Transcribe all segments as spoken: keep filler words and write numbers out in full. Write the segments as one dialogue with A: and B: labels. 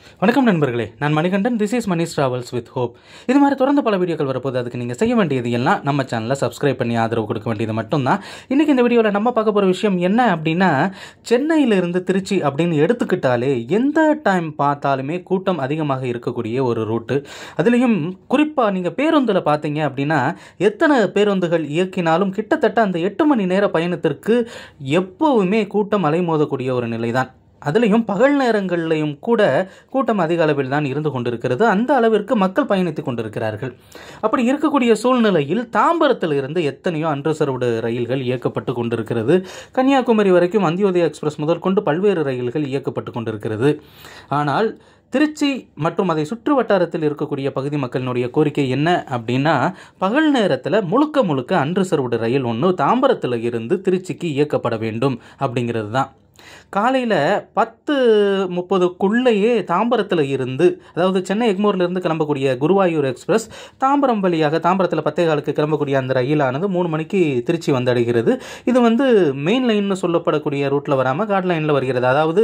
A: வணக்கம் நண்பர்களே, நான் Manikandan. This is Mani's travels with hope. இது மாதிரி தொடர்ந்து பல வீடியோக்கள் வரப்போது. அதுக்கு நீங்கள் செய்ய வேண்டியது எல்லாம் நம்ம சேனலில் சப்ஸ்கிரைப் பண்ணி ஆதரவு கொடுக்க வேண்டியது மட்டும்தான். இன்றைக்கி இந்த வீடியோவில் நம்ம பார்க்க போகிற விஷயம் என்ன அப்படின்னா, சென்னையிலிருந்து திருச்சி அப்படின்னு எடுத்துக்கிட்டாலே எந்த டைம் பார்த்தாலுமே கூட்டம் அதிகமாக இருக்கக்கூடிய ஒரு ரூட்டு. அதுலேயும் குறிப்பாக நீங்கள் பேருந்தில் பார்த்தீங்க அப்படின்னா, எத்தனை பேருந்துகள் இயக்கினாலும் கிட்டத்தட்ட அந்த எட்டு மணி நேர பயணத்திற்கு எப்போவுமே கூட்டம் அலைமோதக்கூடிய ஒரு நிலை தான். அதுலேயும் பகல் நேரங்கள்லையும் கூட கூட்டம் அதிக அளவில் தான் இருந்து கொண்டிருக்கிறது. அந்த அளவிற்கு மக்கள் பயணித்து கொண்டிருக்கிறார்கள். அப்படி இருக்கக்கூடிய சூழ்நிலையில் தாம்பரத்தில் இருந்து எத்தனையோ அன்ரிசர்வ்டு ரயில்கள் இயக்கப்பட்டு கொண்டிருக்கிறது. கன்னியாகுமரி வரைக்கும் அந்தியோதயா எக்ஸ்பிரஸ் முதற்கொண்டு பல்வேறு ரயில்கள் இயக்கப்பட்டு கொண்டிருக்கிறது. ஆனால் திருச்சி மற்றும் அதை சுற்று வட்டாரத்தில் இருக்கக்கூடிய பகுதி மக்களினுடைய கோரிக்கை என்ன அப்படின்னா, பகல் நேரத்தில் முழுக்க முழுக்க அன்ரிசர்வ்டு ரயில் ஒன்று தாம்பரத்தில் இருந்து திருச்சிக்கு இயக்கப்பட வேண்டும் அப்படிங்கிறது தான். காலையில் பத்து முப்பதுக்குள்ளேயே தாம்பரத்தில் இருந்து, அதாவது சென்னை எக்மோர்லேருந்து கிளம்பக்கூடிய குருவாயூர் எக்ஸ்பிரஸ் தாம்பரம் வழியாக தாம்பரத்தில் பத்தே காலுக்கு கிளம்பக்கூடிய அந்த ரயிலானது மூணு மணிக்கு திருச்சி வந்தடைகிறது. இது வந்து மெயின் லைன்னு சொல்லப்படக்கூடிய ரூட்டில் வராமல் காட் லைனில் வருகிறது. அதாவது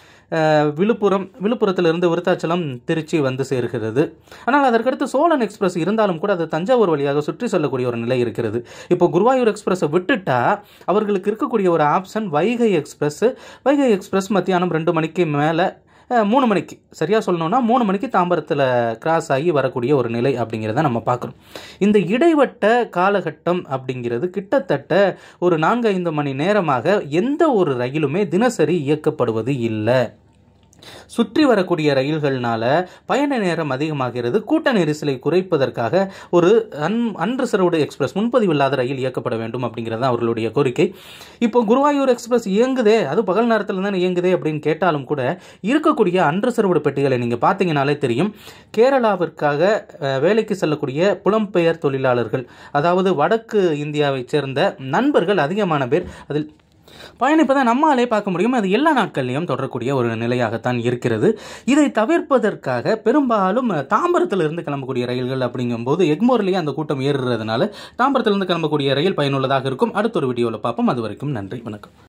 A: விழுப்புரம் விழுப்புரத்திலிருந்து விருத்தாச்சலம் திருச்சி வந்து சேர்கிறது. ஆனால் அதற்கடுத்து சோழன் எக்ஸ்பிரஸ் இருந்தாலும் கூட அது தஞ்சாவூர் வழியாக சுற்றி செல்லக்கூடிய ஒரு நிலை இருக்கிறது. இப்போ குருவாயூர் எக்ஸ்பிரஸை விட்டுட்டா அவர்களுக்கு இருக்கக்கூடிய ஒரு option Vaigai express. Vaigai express மத்தியானம் ரெண்டு மணிக்கு மேலே மூணு மணிக்கு சரியாக சொல்லணும்னா மூணு மணிக்கு தாம்பரத்தில் கிராஸ் ஆகி வரக்கூடிய ஒரு நிலை அப்படிங்கிறத நம்ம பார்க்குறோம். இந்த இடைவட்ட காலகட்டம் அப்படிங்கிறது கிட்டத்தட்ட ஒரு நான்கு ஐந்து மணி நேரமாக எந்த ஒரு ரயிலுமே தினசரி இயக்கப்படுவது இல்லை. சுற்றி வரக்கூடிய ரயில்கள்னால பயண நேரம் அதிகமாகிறது. கூட்ட நெரிசலை குறைப்பதற்காக ஒரு அன் அன்ரிசர்வ்டு எக்ஸ்பிரஸ், முன்பதிவு இல்லாத ரயில் இயக்கப்பட வேண்டும் அப்படிங்கிறது தான் அவர்களுடைய கோரிக்கை. இப்போ குருவாயூர் எக்ஸ்பிரஸ் இயங்குதே, அது பகல் நேரத்தில் தானே இயங்குதே அப்படின்னு கேட்டாலும் கூட இருக்கக்கூடிய அன்ரிசர்வ்டு பெட்டிகளை நீங்கள் பார்த்தீங்கனாலே தெரியும். கேரளாவிற்காக வேலைக்கு செல்லக்கூடிய புலம்பெயர் தொழிலாளர்கள், அதாவது வடக்கு இந்தியாவைச் சேர்ந்த நண்பர்கள் அதிகமான பேர் அதில் பயணிப்பதை நம்மாலே பார்க்க முடியும். அது எல்லா நாட்கள்லையும் தொடரக்கூடிய ஒரு நிலையாகத்தான் இருக்கிறது. இதை தவிர்ப்பதற்காக பெரும்பாலும் தாம்பரத்திலிருந்து கிளம்பக்கூடிய ரயில்கள் அப்படிங்கும்போது எக்மோர்லேயே அந்த கூட்டம் ஏறுறதுனால தாம்பரத்திலிருந்து கிளம்பக்கூடிய ரயில் பயனுள்ளதாக இருக்கும். அடுத்த ஒரு வீடியோவில் பார்ப்போம். அது வரைக்கும் நன்றி, வணக்கம்.